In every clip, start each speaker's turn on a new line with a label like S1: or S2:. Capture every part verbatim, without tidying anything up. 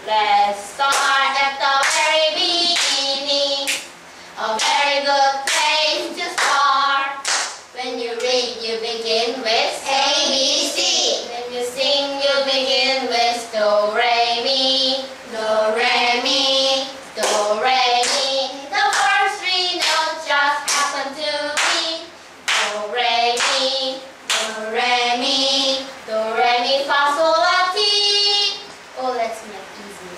S1: Let's start at the very beginning. A very good place to start. When you read, you begin with A, B, C. When you sing, you begin with Do, Re, Mi. Do, Re, Mi. Do, Re, Mi. The first three notes just happen to be Do, Re, Mi. Do, Re, Mi. Do, Re, Mi, Fa, Sol, La, Ti. Oh, let's make it easier.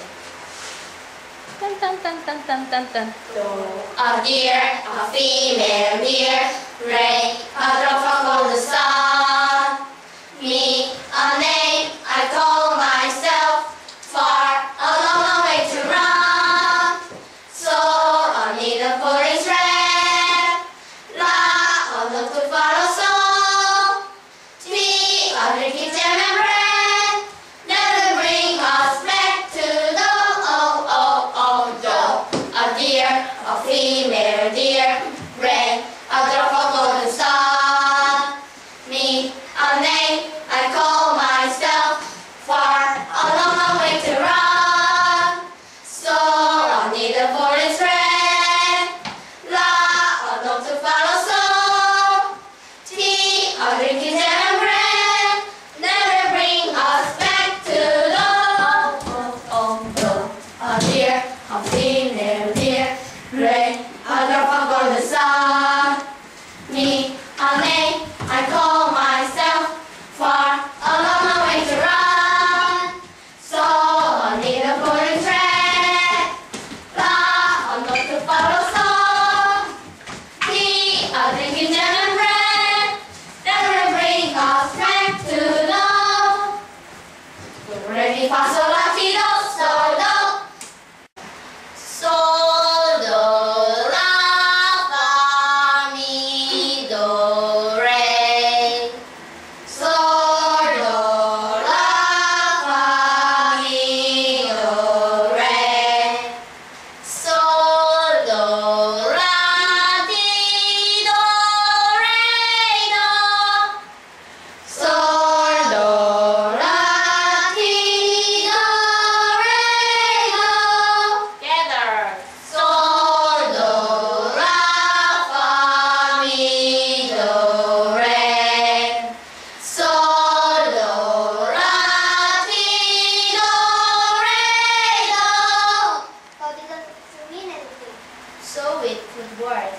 S1: Dun, dun, dun, dun, dun, dun, dun. Do, a deer, a female deer. Re, a drop from the sun. Mi, a name I call myself. Far, a long, long way to run. So, a needle for his red. La, a look to follow soul. Ti, a drinking jam and bread. Never bring us back to the oh, oh, oh, do. A deer, a female deer. Re, a drop from golden sun. Mi, a name I call myself. Far, a long, long way to run. So, a needle for his red. La, a dog to follow soul. Ti, a drinking jam and bread. Never bring us back to the oh, oh, oh, do. A deer, a female deer. Re, a drop from golden sun. Mi, a name I call myself. Far, a long, long way to run. So, a needle for his red. La, a dog to follow soul. Ti, a drinking jam and bread. Never bring us back to the Do, Re, Mi, Fa, Sol, La, Ti, Do, Sol, Do. Sol, Do, La, Fa, Mi, Do, Re. Sol, Do, La, Fa, Mi, Do, Re. Sol, Do, La, Ti, Do, Re, Do. Sol, Do, La, Ti, Do, Re, Do. Together. Sol, Do, La, Fa, Mi, Do, Re. Sol, Do, La, Ti, Do, Re, Do.
S2: 거기서 주민의 느낌.
S1: So it could work.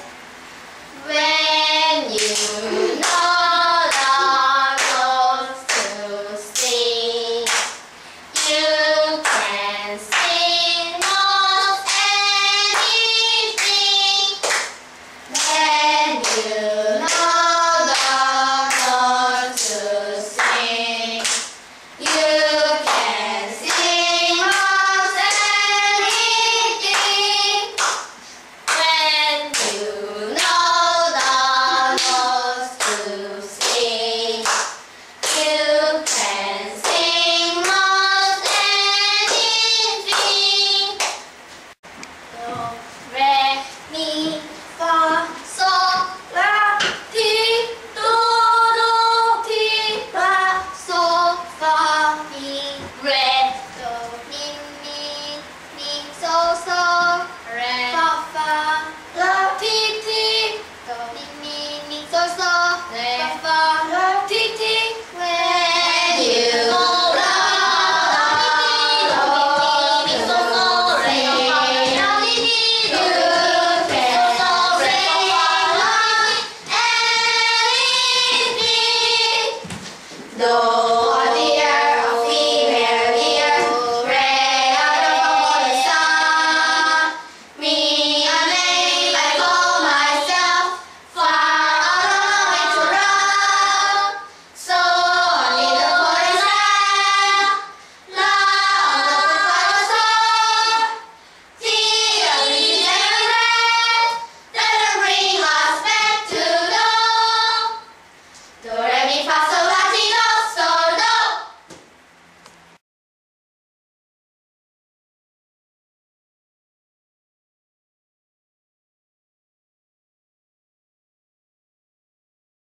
S1: When you know the notes to sing, you can sing most anything. When you know the notes to sing, you can sing most anything. When you know the notes to sing, you can sing most anything. Do, Re, Mi, Fa, Sol, La, Ti, Do, Do, Ti, Fa, Sol, Fa, Mi, Re, Do, Mi, Mi, Mi, Sol, Sol, Re, Fa, Fa, La, Ti, Ti, Do, Mi, Mi, Mi, Sol, Sol, Re, Fa, Fa, La, Ti, Ti. When you know the do, mi, mi, mi, sol, sol, re, la, ti, ti, do, you can sol, re, fa, la, anything. Do,